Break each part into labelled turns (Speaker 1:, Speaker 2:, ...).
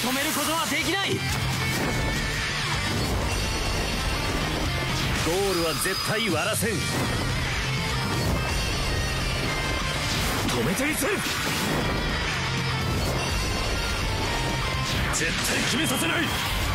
Speaker 1: めることはできない。ゴールは絶対割らせん。止めてみせる。絶対決めさせない。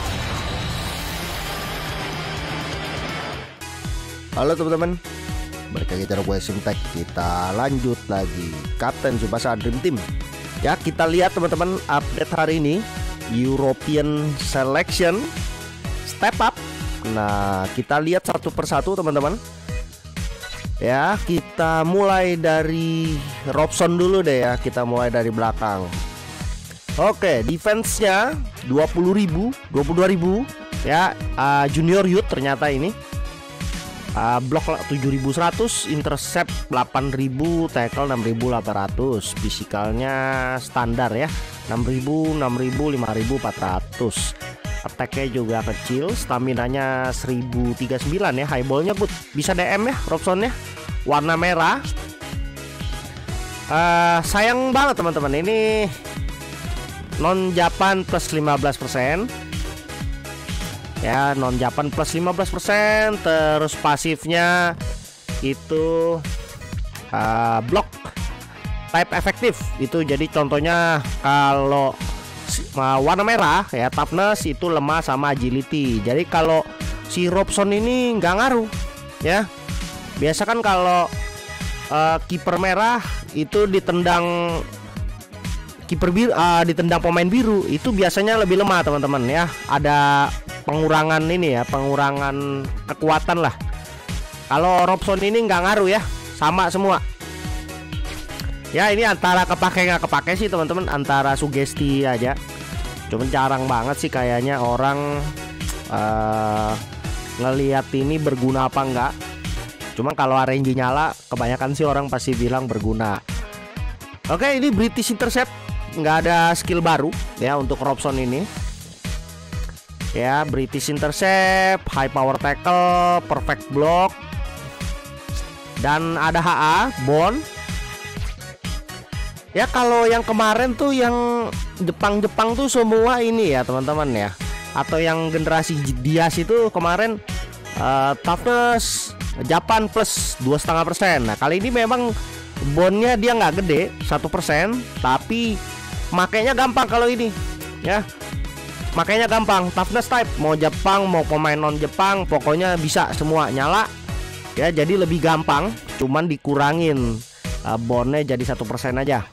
Speaker 2: Halo teman-teman, balik lagi channel gue Simtek. Kita lanjut lagi Kapten Tsubasa Dream Team. Ya, kita lihat teman-teman update hari ini European Selection Step Up. Nah, kita lihat satu persatu teman-teman. Ya, kita mulai dari Robson dulu deh ya. Kita mulai dari belakang. Oke, defense-nya 20.000, 22.000 ya, junior youth ternyata ini. Blok 7.100, intercept 8.000, tackle 6.800, fisikalnya standar ya, 6.000, 6.000, 5.400. Attack-nya juga kecil, staminanya 1039 ya, highball-nya good. Bisa DM ya, Robson-nya warna merah. Sayang banget teman-teman, ini non Japan plus 15%. Ya, non Japan plus 15%. Terus pasifnya itu block type efektif. Itu jadi contohnya kalau warna merah ya, toughness itu lemah sama agility. Jadi kalau si Robson ini nggak ngaruh ya. Biasa kan kalau kiper merah itu ditendang kiper biru, ditendang pemain biru itu biasanya lebih lemah teman-teman ya. Ada pengurangan ini ya, pengurangan kekuatan lah. Kalau Robson ini nggak ngaruh ya, sama semua. Ya, ini antara kepake nggak kepake sih teman-teman, antara sugesti aja. Cuman jarang banget sih kayaknya orang ngelihat ini berguna apa enggak. Cuma kalau RNG nyala, kebanyakan sih orang pasti bilang berguna. Oke, ini British Intercept, nggak ada skill baru ya untuk Robson ini. Ya, British Intercept, High Power Tackle, Perfect Block, dan ada HA, Bond. Ya, kalau yang kemarin tuh yang Jepang-Jepang tuh semua ini ya teman-teman ya. Atau yang generasi Dias itu kemarin toughness Japan plus 2,5%. Nah, kali ini memang bondnya dia nggak gede, 1%, tapi makainya gampang kalau ini ya. Makanya gampang, toughness type, mau Jepang mau pemain non Jepang pokoknya bisa semua nyala ya, jadi lebih gampang, cuman dikurangin bondnya jadi 1% aja.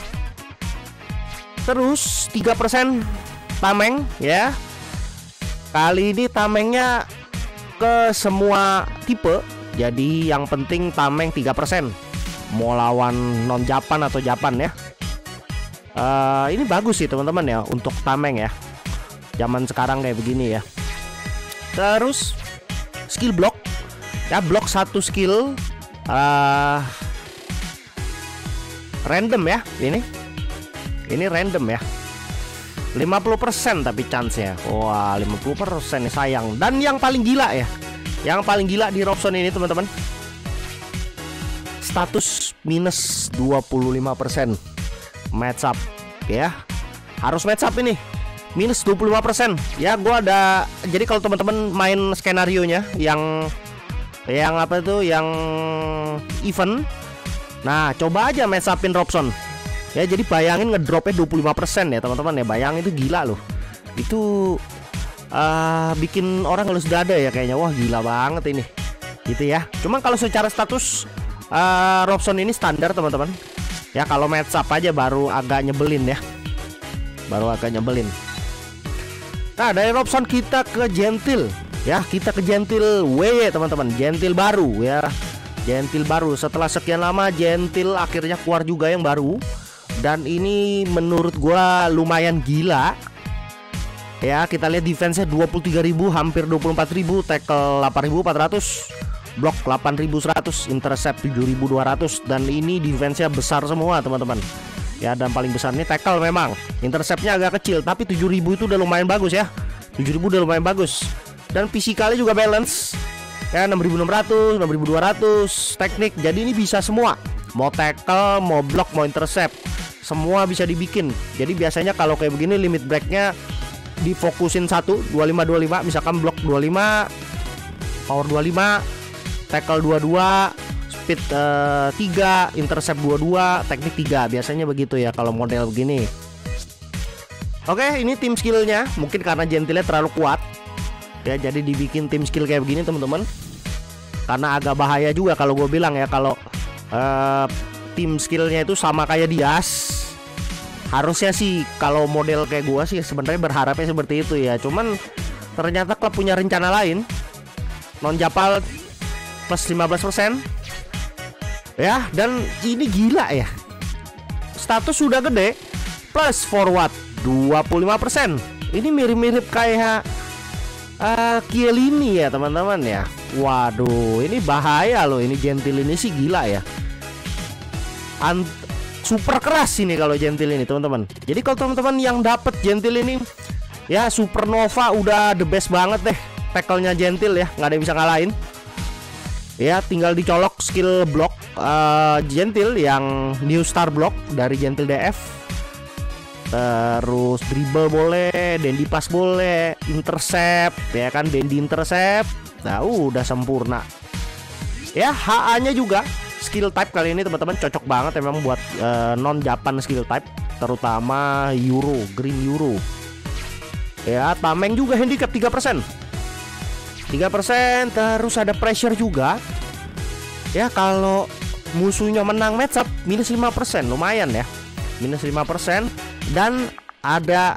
Speaker 2: Terus 3% tameng ya. Kali ini tamengnya ke semua tipe, jadi yang penting tameng 3%, mau lawan non Japan atau Japan ya. Ini bagus sih teman-teman ya untuk tameng ya, zaman sekarang kayak begini ya. Terus skill block ya, blok 1 skill random ya, ini random ya, 50% tapi chance-nya. Wah, 50% nih, sayang. Dan yang paling gila ya, yang paling gila di Robson ini teman-teman, status minus 25% match up ya, harus match up ini minus 25% ya. Gua ada, jadi kalau teman-teman main skenario nya yang apa itu, yang event, nah coba aja match upin Robson ya. Jadi bayangin ngedropnya 25% ya teman-teman ya, bayangin itu gila loh. Itu bikin orang halus dada ya kayaknya. Wah, gila banget ini gitu ya. Cuman kalau secara status Robson ini standar teman-teman ya. Kalau match up aja baru agak nyebelin ya, baru agak nyebelin. Nah, dari Robson kita ke Gentil ya, kita ke Gentil WY teman-teman, Gentil baru ya, Gentil baru. Setelah sekian lama Gentil akhirnya keluar juga yang baru, dan ini menurut gua lumayan gila ya. Kita lihat defense-nya 23.000, hampir 24.000, tackle 8.400, blok 8.100, intercept 7.200, dan ini defense-nya besar semua teman-teman ya. Dan paling besar ini tackle, memang interceptnya agak kecil, tapi 7.000 itu udah lumayan bagus ya, 7.000 udah lumayan bagus. Dan fisikalnya juga balance ya, 6.600, 6.200 teknik. Jadi ini bisa semua, mau tackle, mau block, mau intercept, semua bisa dibikin. Jadi biasanya kalau kayak begini limit breaknya difokusin satu 25 misalkan blok 25, power 25, tackle 22, speed 3, intercept 22, teknik 3. Biasanya begitu ya kalau model begini. Oke, ini tim skillnya. Mungkin karena Gentilnya terlalu kuat ya, jadi dibikin tim skill kayak begini teman-teman. Karena agak bahaya juga kalau gue bilang ya, kalau tim skillnya itu sama kayak Dias. Harusnya sih kalau model kayak gue sih sebenarnya berharapnya seperti itu ya. Cuman ternyata klub punya rencana lain. Non Japal plus 15% ya, dan ini gila ya. Status sudah gede plus forward 25%. Ini mirip-mirip kayak Chiellini ya teman-teman ya. Waduh, ini bahaya loh. Ini Gentil ini sih gila ya. Super keras ini kalau Gentil ini teman-teman. Jadi kalau teman-teman yang dapet Gentil ini ya, Supernova udah the best banget deh. Tackle-nya Gentil ya, nggak ada yang bisa ngalahin. Ya, tinggal dicolok skill block Gentil yang New Star Block dari Gentil DF. Terus dribble boleh, dandy pass boleh, intercept ya kan, dandy intercept. Nah, udah sempurna. Ya, HA-nya juga skill type kali ini teman-teman cocok banget emang buat non Japan skill type, terutama Euro, Green Euro. Ya, Tameng juga handicap 3%. 3%, terus ada pressure juga. Ya, kalau musuhnya menang match up minus 5%, lumayan ya. Minus 5%. Dan ada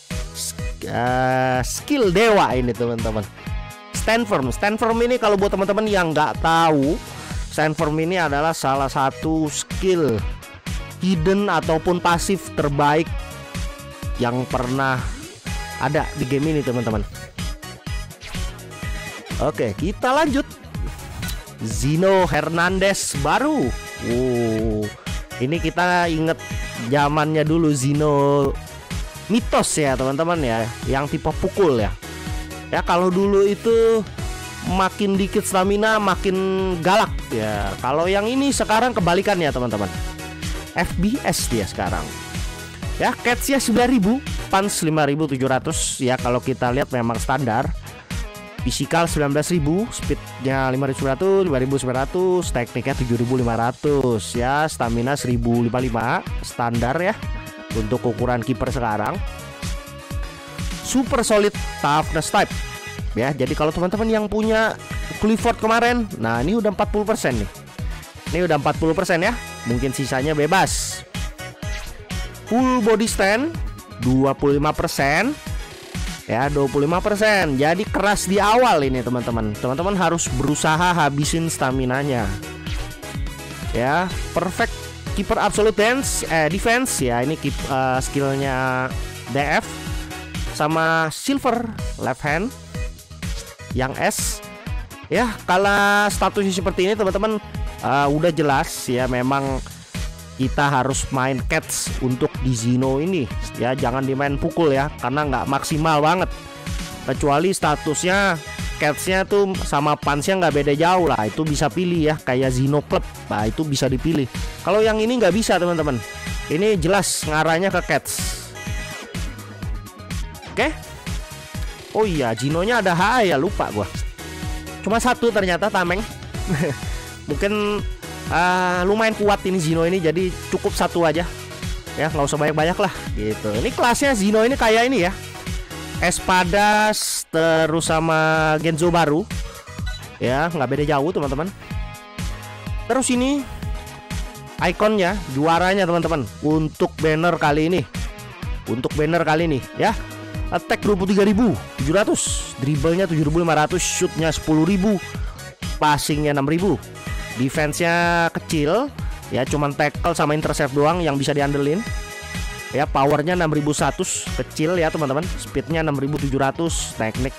Speaker 2: skill dewa ini teman-teman. Stand firm ini kalau buat teman-teman yang nggak tahu, stand firm ini adalah salah satu skill hidden ataupun pasif terbaik yang pernah ada di game ini teman-teman. Oke, kita lanjut. Zino Hernandez baru. Ini kita inget zamannya dulu Zino mitos ya teman-teman ya, yang tipe pukul ya. Ya, kalau dulu itu makin dikit stamina makin galak ya. Kalau yang ini sekarang kebalikannya teman-teman. FBS dia sekarang. Ya, catch-nya 9.000, punch 5.700 ya kalau kita lihat memang standar. Physical 19.000, speednya 5.900, 5.900, tekniknya 7.500 ya, stamina 1.055 standar ya untuk ukuran kiper sekarang. Super solid toughness type ya. Jadi kalau teman-teman yang punya Clifford kemarin, nah ini udah 40% nih. Ini udah 40% ya. Mungkin sisanya bebas. Full body stand 25%. Ya, 25%. Jadi keras di awal ini teman-teman. Teman-teman harus berusaha habisin staminanya. Ya, perfect keeper absolute defense ya. Ini skillnya DF sama silver left hand yang S. Ya, kalau statusnya seperti ini teman-teman udah jelas ya, memang kita harus main catch untuk di Zino ini ya, jangan dimain pukul ya, karena nggak maksimal banget. Kecuali statusnya catchnya tuh sama punchnya nggak beda jauh lah, itu bisa pilih ya, kayak Zino Club. Nah, itu bisa dipilih. Kalau yang ini nggak bisa teman-teman. Ini jelas ngarahnya ke catch. Oke. Oh iya, Zinonya ada HA ya, lupa gua. Cuma satu ternyata Tameng. Mungkin lumayan kuat ini Zino ini, jadi cukup satu aja ya, nggak usah banyak-banyak lah gitu. Ini kelasnya Zino ini kayak ini ya, Espadas terus sama Genzo baru ya, nggak beda jauh teman-teman. Terus ini ikonnya, juaranya teman-teman untuk banner kali ini. Untuk banner kali ini ya, attack 23.700, dribblenya 7.500, shootnya 10.000, passingnya 6.000. Defense-nya kecil ya, cuman tackle sama intercept doang yang bisa diandelin. Ya, powernya 6.100, kecil ya teman-teman. Speednya 6.700, teknik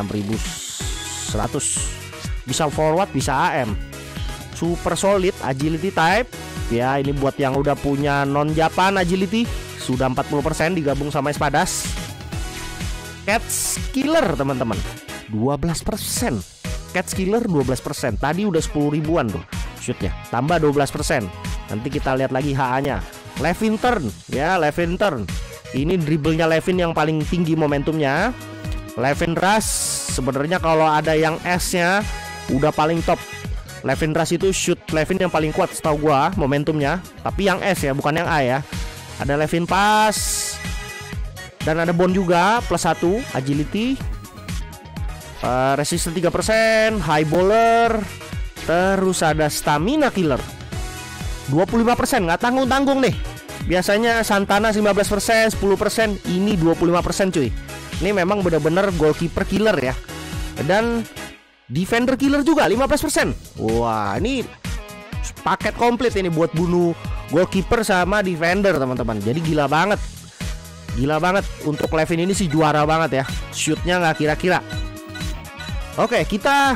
Speaker 2: 6.100. Bisa forward, bisa AM. Super solid agility type. Ya, ini buat yang udah punya non Japan agility, sudah 40% digabung sama Espadas. Catch killer teman-teman, 12%. Catch killer 12%. Tadi udah 10 ribuan tuh shootnya, tambah 12%. Nanti kita lihat lagi HA-nya. Left in turn ya, left in turn Ini dribblenya Levin yang paling tinggi momentumnya. Levin Rush sebenarnya kalau ada yang S-nya udah paling top. Levin Rush itu shoot Levin yang paling kuat setahu gua momentumnya. Tapi yang S ya, bukan yang A ya. Ada Levin Pass. Dan ada Bond juga plus 1 agility. Resistance 3%, high bowler. Terus ada stamina killer 25%, nggak tanggung-tanggung nih. Biasanya Santana 15%, 10%, ini 25% cuy. Ini memang benar-benar goalkeeper killer ya. Dan defender killer juga 15%. Wah, ini paket komplit ini buat bunuh goalkeeper sama defender teman-teman. Jadi gila banget. Gila banget. Untuk Levin ini sih juara banget ya. Shootnya nggak kira-kira. Oke, kita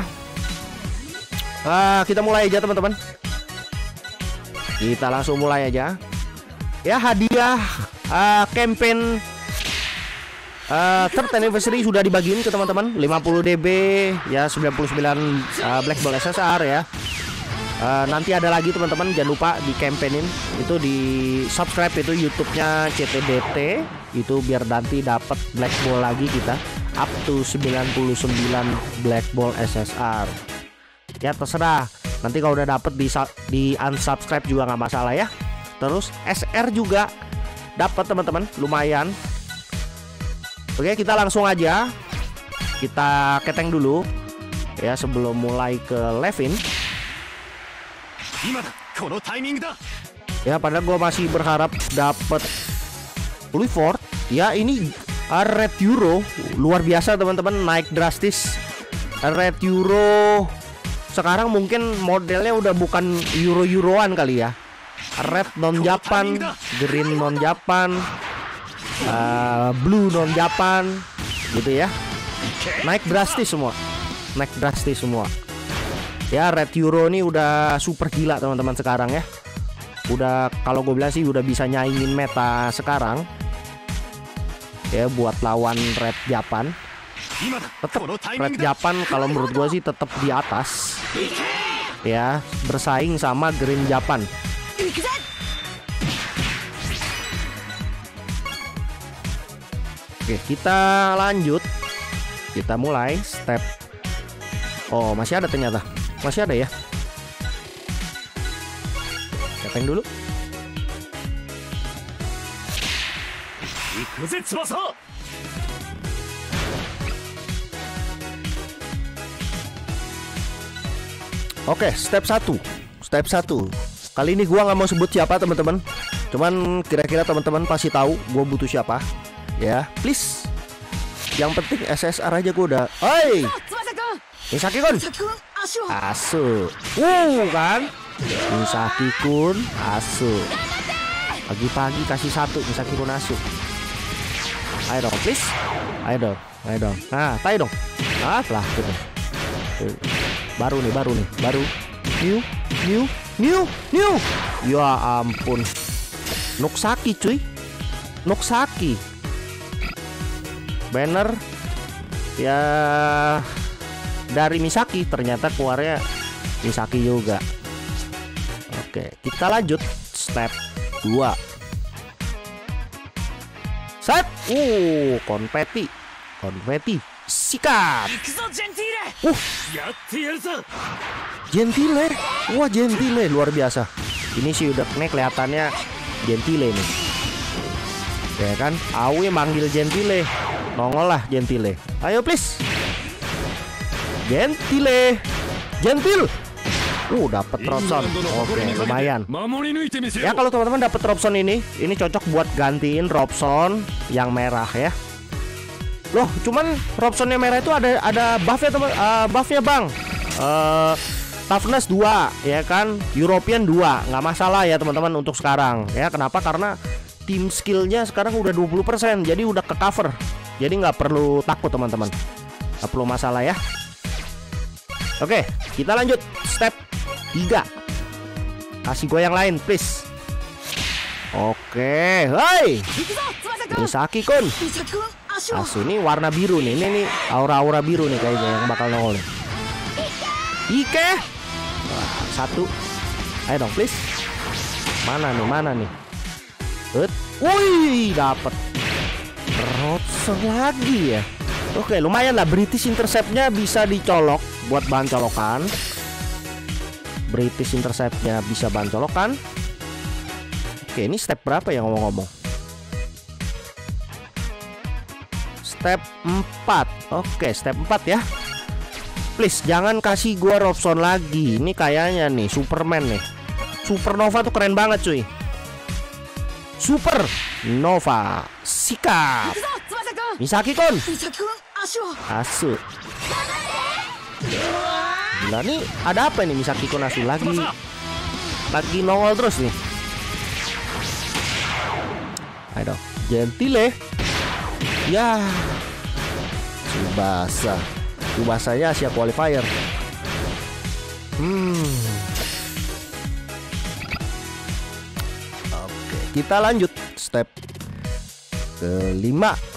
Speaker 2: mulai aja teman-teman. Kita langsung mulai aja. Ya, hadiah campaign third anniversary sudah dibagiin ke teman-teman. 50 DB ya, 99 Black Ball SSR ya. Nanti ada lagi teman-teman, jangan lupa di campaignin itu, di subscribe itu YouTube-nya CTDT itu biar nanti dapat Black Ball lagi kita up to 99 Black Ball SSR. Ya terserah. Nanti kalau udah dapet di unsubscribe juga nggak masalah ya. Terus SR juga dapat teman-teman, lumayan. Oke, kita langsung aja. Kita keteng dulu ya sebelum mulai ke Levin. Ya, padahal gue masih berharap dapat Clifford. Ya, ini Red Euro luar biasa teman-teman, naik drastis. Red Euro sekarang mungkin modelnya udah bukan Euro-Euroan kali ya. Red non Japan, green non Japan, blue non Japan, gitu ya. Naik drastis semua, naik drastis semua. Ya, Red Euro ini udah super gila teman-teman sekarang ya. Udah, kalau gue bilang sih udah bisa nyaingin meta sekarang. Ya, buat lawan Red Japan. Tetap Red Japan kalau menurut gue sih tetap di atas. Ya, bersaing sama Green Japan. Oke, kita lanjut. Kita mulai step. Oh, masih ada ternyata. Masih ada ya. Keteng dulu. Oke, step 1. Step 1. Kali ini gua nggak mau sebut siapa teman-teman. Cuman kira-kira teman-teman pasti tahu gua butuh siapa. Ya, please. Yang penting SSR aja gua udah. Oi. Misaki-kun. Asu. Kan? Misaki-kun asu. Pagi-pagi kasih 1 Misaki-kun asu. Ayo dong, please. Ayo dong. Ayo dong. Nah, tayo dong. Ah, lah gitu. Baru nih. Baru. New. Ya ampun. Noksaki cuy. Noksaki. Banner ya dari Misaki, ternyata keluarnya Misaki juga. Oke, kita lanjut step 2. Set. Konfeti. Sikat. Gentile. Wah, Gentile luar biasa. Ini sih udah nih kelihatannya Gentile nih. Ya kan? Awi manggil Gentile. Nongol lah Gentile. Ayo please. Gentile. Gentil. Dapat Robson. Oke, lumayan. Ya, kalau teman-teman dapat Robson ini cocok buat gantiin Robson yang merah ya. Loh, cuman Robson yang merah itu ada buffnya teman, buffnya bang. Toughness 2 ya kan, European 2, nggak masalah ya teman-teman untuk sekarang ya. Kenapa? Karena tim skillnya sekarang udah 20%, jadi udah ke cover, jadi nggak perlu takut teman-teman, nggak perlu masalah ya. Oke, kita lanjut step 3. Kasih gue yang lain please. Oke, hai Misaki-kun asu. Ini warna biru nih, ini aura-aura biru nih kayaknya yang bakal nongol nih. Ike. 1. Ayo dong please. Mana nih? Wih, dapet. Robson lagi ya. Oke, lumayan lah. British Intercept-nya bisa dicolok buat bahan colokan. British Intercept-nya bisa bahan colokan. Oke, ini step berapa ya ngomong-ngomong? Step 4. Oke, step 4 ya. Please jangan kasih gua Robson lagi. Ini kayaknya nih Superman nih. Supernova tuh keren banget cuy. Supernova. Sikap. Misaki-kun. Asu. Gila nih, ada apa ini Misaki-kun Asu lagi nongol terus nih. Ayo dong, Gentile. Ya. Tsubasanya Asia Qualifier. Oke, kita lanjut step ke-5.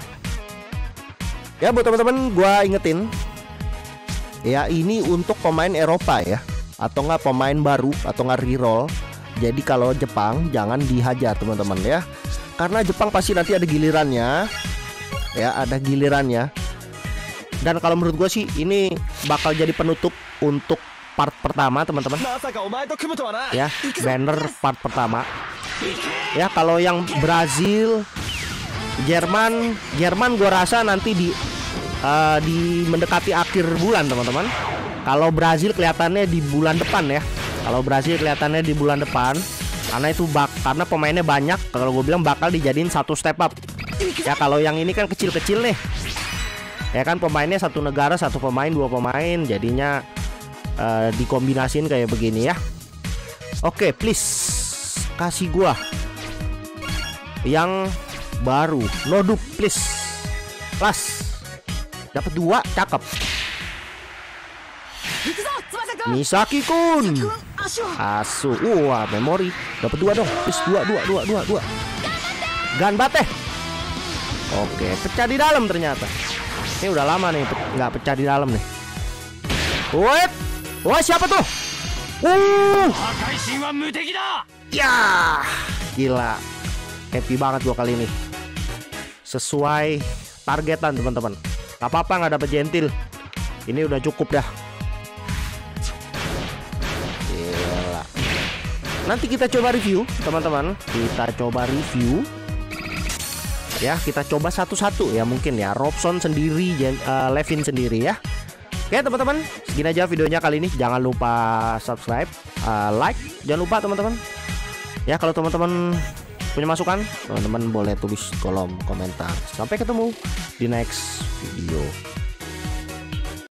Speaker 2: Ya buat teman-teman, gua ingetin ya, ini untuk pemain Eropa ya, atau enggak pemain baru, atau enggak reroll. Jadi kalau Jepang jangan dihajar teman-teman ya, karena Jepang pasti nanti ada gilirannya. Ya, ada gilirannya. Dan kalau menurut gue sih ini bakal jadi penutup untuk part pertama teman-teman. Ya, banner part pertama. Ya, kalau yang Brazil, Jerman gue rasa nanti di mendekati akhir bulan teman-teman. Kalau Brazil kelihatannya di bulan depan ya. Kalau Brazil kelihatannya di bulan depan, karena itu karena pemainnya banyak. Kalau gue bilang bakal dijadiin satu step up. Ya, kalau yang ini kan kecil-kecil nih. Ya kan, pemainnya satu negara, satu pemain, dua pemain, jadinya dikombinasin kayak begini ya. Oke, please kasih gua yang baru, Nodup please. Plus dapat 2, cakep. Misaki-kun Asu. Wah, memori dapat 2 dong. Please 2. Ganbate. Oke, pecah di dalam ternyata. Ini udah lama nih nggak pecah di dalam nih. Wait, wah siapa tuh? Ya, gila, happy banget gua kali ini. Sesuai targetan teman-teman. Gak apa-apa nggak dapet Gentil. Ini udah cukup dah. Gila. Nanti kita coba review teman-teman. Kita coba review. Ya, kita coba satu-satu ya mungkin ya. Robson sendiri, Levin sendiri ya. Oke teman-teman, segini aja videonya kali ini. Jangan lupa subscribe, like. Jangan lupa teman-teman. Ya, kalau teman-teman punya masukan, teman-teman boleh tulis kolom komentar. Sampai ketemu di next video.